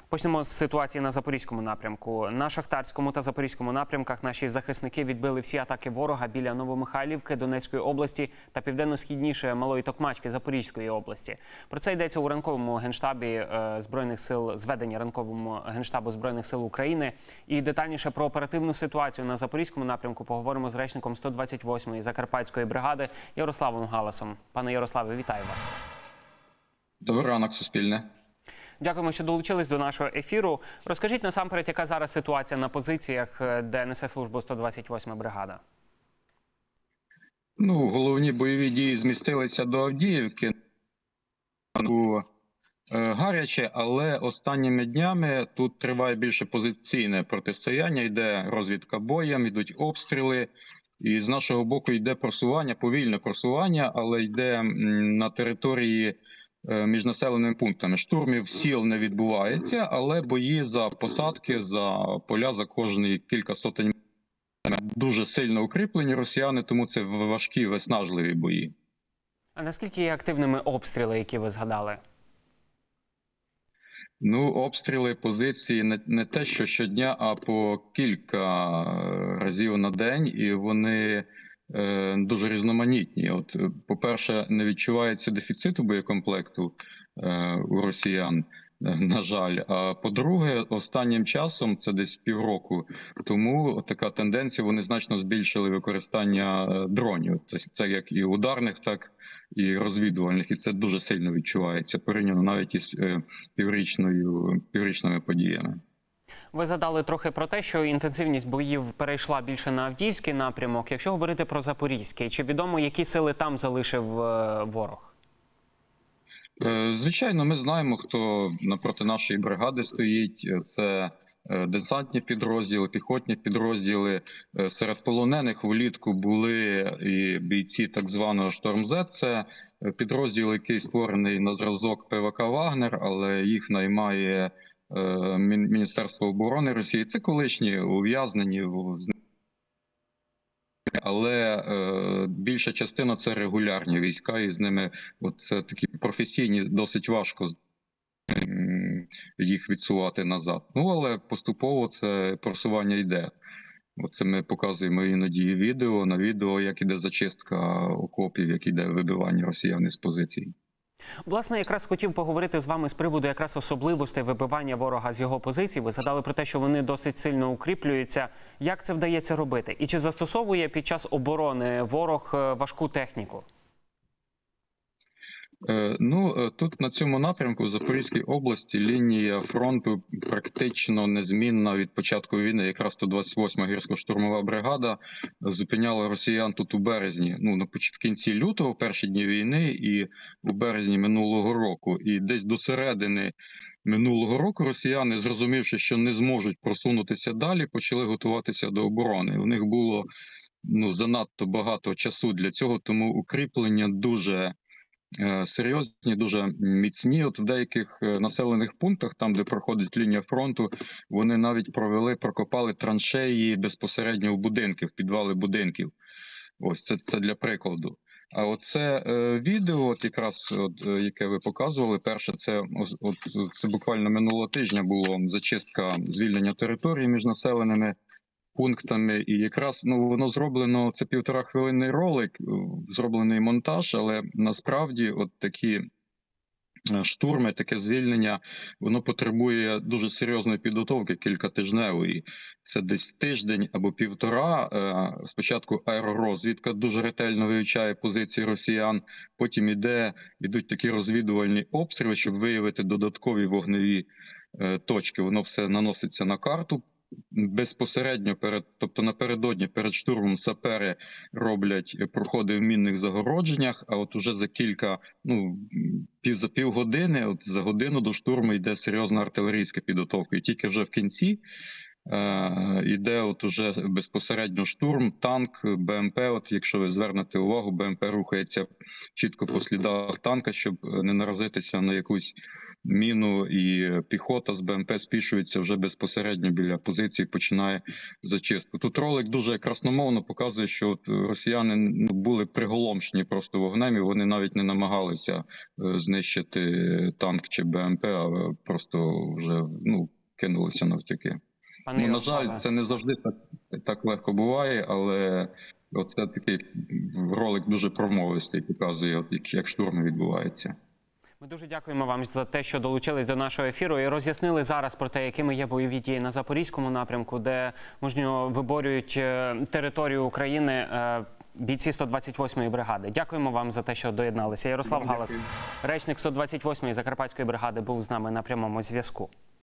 Почнемо з ситуації на Запорізькому напрямку. На Шахтарському та Запорізькому напрямках наші захисники відбили всі атаки ворога біля Новомихайлівки, Донецької області та південно-східніше Малої Токмачки, Запорізької області. Про це йдеться у ранковому генштабі Збройних сил, зведення ранковому генштабу Збройних сил України. І детальніше про оперативну ситуацію на Запорізькому напрямку поговоримо з речником 128-ї Закарпатської бригади Ярославом Галасом. Пане Ярославе, вітаю вас. Добрий ранок, Суспільне. Дякуємо, що долучились до нашого ефіру. Розкажіть насамперед, яка зараз ситуація на позиціях, де несе службу 128-ма бригада? Головні бойові дії змістилися до Авдіївки. Було гаряче, але останніми днями тут триває більше позиційне протистояння, йде розвідка боєм, йдуть обстріли. І з нашого боку йде просування, повільне просування, але йде на території між населеними пунктами. Штурмів сіл не відбувається, але бої за посадки, за поля, за кожні кілька сотень дуже сильно укріплені росіяни, тому це важкі, виснажливі бої. А наскільки є активними обстріли, які ви згадали? Обстріли позиції не те, що щодня, а по кілька разів на день, і вони дуже різноманітні. По-перше, не відчувається дефіциту боєкомплекту у росіян, на жаль. А по-друге, останнім часом, це десь півроку тому, така тенденція, вони значно збільшили використання дронів. Це як і ударних, так і розвідувальних. І це дуже сильно відчувається, порівняно навіть із піврічними подіями. Ви згадали трохи про те, що інтенсивність боїв перейшла більше на Авдіївський напрямок. Якщо говорити про Запорізький, чи відомо, які сили там залишив ворог? Звичайно, ми знаємо, хто напроти нашої бригади стоїть. Це десантні підрозділи, піхотні підрозділи. Серед полонених влітку були і бійці так званого «Шторм-З». Це підрозділ, який створений на зразок ПВК «Вагнер», але їх наймає Міністерство оборони Росії. Це колишні ув'язнені, але більша частина – це регулярні війська, і з ними це такі професійні, досить важко їх відсувати назад. Але поступово це просування йде. Це ми показуємо іноді відео, на відео, як іде зачистка окопів, як іде вибивання росіян із позицій. Власне, якраз хотів поговорити з вами з приводу якраз особливостей вибивання ворога з його позицій. Ви згадали про те, що вони досить сильно укріплюються. Як це вдається робити? І чи застосовує під час оборони ворог важку техніку? Тут на цьому напрямку в Запорізькій області лінія фронту практично незмінна від початку війни. Якраз 128-ма гірсько-штурмова бригада зупиняла росіян тут у березні, в кінці лютого, перші дні війни, і у березні минулого року. І десь до середини минулого року росіяни, зрозумівши, що не зможуть просунутися далі, почали готуватися до оборони. У них було занадто багато часу для цього, тому укріплення дуже серйозні, дуже міцні. В деяких населених пунктах, там, де проходить лінія фронту, вони навіть прокопали траншеї безпосередньо в будинки, в підвали будинків. Це для прикладу. А оце відео, яке ви показували, перше, це буквально минулого тижня було зачистка, звільнення території між населеними пунктами, і якраз воно зроблено, це 1,5-хвилинний ролик, зроблений монтаж, але насправді такі штурми, таке звільнення, воно потребує дуже серйозної підготовки, кількатижневої. Це десь тиждень або півтора. Спочатку аеророзвідка дуже ретельно вивчає позиції росіян, потім йдуть такі розвідувальні обстріли, щоб виявити додаткові вогневі точки. Воно все наноситься на карту. Безпосередньо тобто напередодні перед штурмом сапери роблять проходи в мінних загородженнях, а уже за півгодини, за годину до штурму йде серйозна артилерійська підготовка. І тільки вже в кінці йде уже безпосередньо штурм, танк, БМП. Якщо ви звернете увагу, БМП рухається чітко по слідах танка, щоб не наразитися на якусь міну, і піхота з БМП спішується вже безпосередньо біля позиції, починає зачистку. Тут ролик дуже красномовно показує, що от росіяни були приголомшені просто вогнем, і вони навіть не намагалися знищити танк чи БМП, а просто вже кинулися навтяки. Пане На Ярославе. жаль, це не завжди так легко буває, але оце такий ролик дуже промовистий, показує, як штурм відбувається. Ми дуже дякуємо вам за те, що долучились до нашого ефіру і роз'яснили зараз про те, якими є бойові дії на Запорізькому напрямку, де мужньо виборюють територію України бійці 128-ї бригади. Дякуємо вам за те, що доєдналися. Ярослав Галас, речник 128-ї Закарпатської бригади, був з нами на прямому зв'язку.